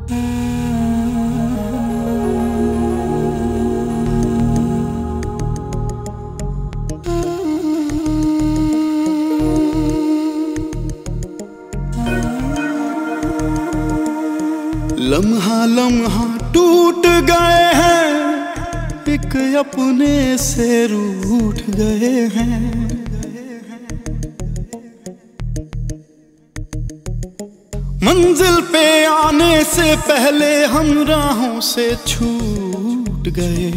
लम्हा लम्हा टूट गए हैं, एक अपने से रूठ गए हैं। मंजिल पे आने से पहले हम राहों से छूट गए।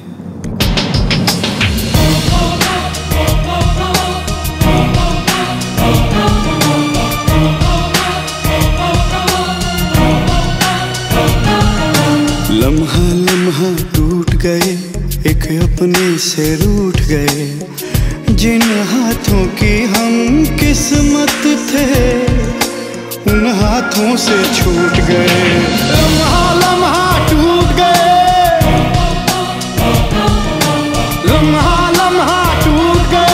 लम्हा लम्हा टूट गए, एक अपने से रूठ गए। जिन हाथों की हम किस्मत थे, उन हाथों से छूट गए। लम्हा लम्हा टूट गए, लम्हा लम्हा टूट गए।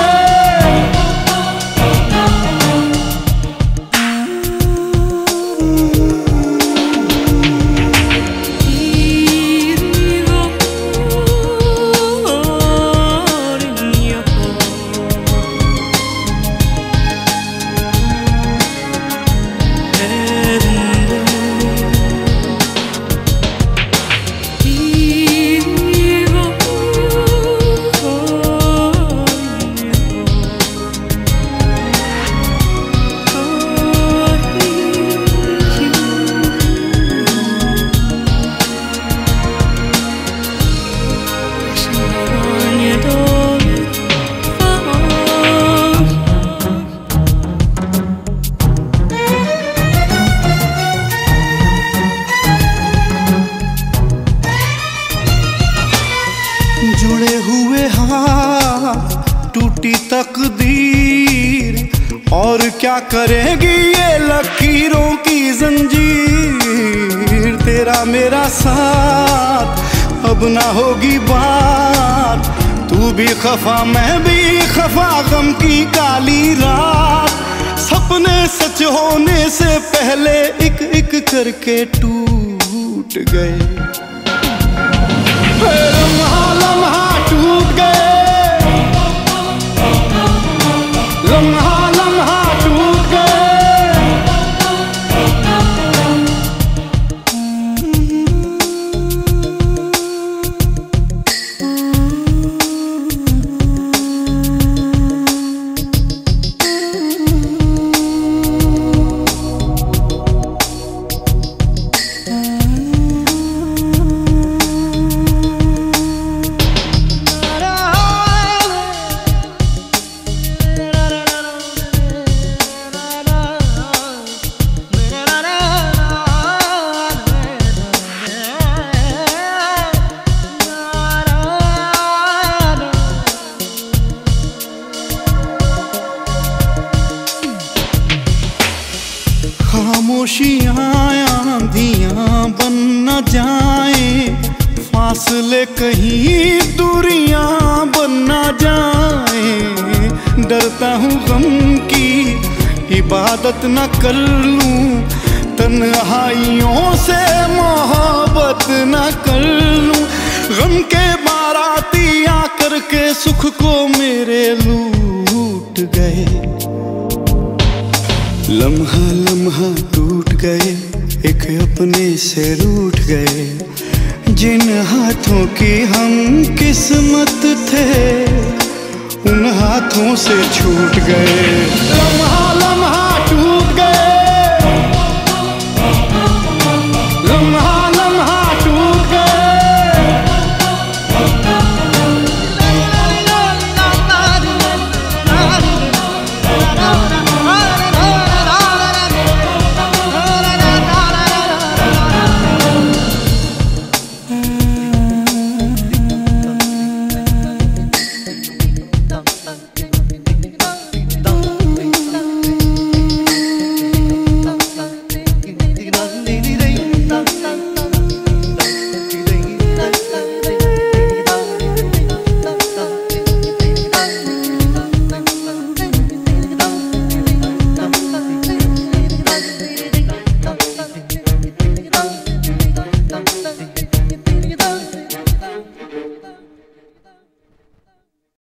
जुड़े हुए हाथ, टूटी तकदीर, और क्या करेगी ये लकीरों की जंजीर। तेरा मेरा साथ अब ना होगी बात, तू भी खफा मैं भी खफा, गम की काली रात। सपने सच होने से पहले एक एक करके टूट गए। लम्हा लम्हा टूट गए, लम्हा लम्हा टूट गए। खामोशियाँ आंधियाँ बन न जाएं, फासले कहीं दूरियां बन न जाएं। डरता हूँ गम की इबादत न कर लूं, तन्हाइयों से मोहब्बत न कर लूं। गम के बाराती आकर के सुख को मेरे लूट गए। लम्हा लम्हा टूट गए, एक अपने से रूठ गए। जिन हाथों की हम किस्मत थे, उन हाथों से छूट गए। लम्हा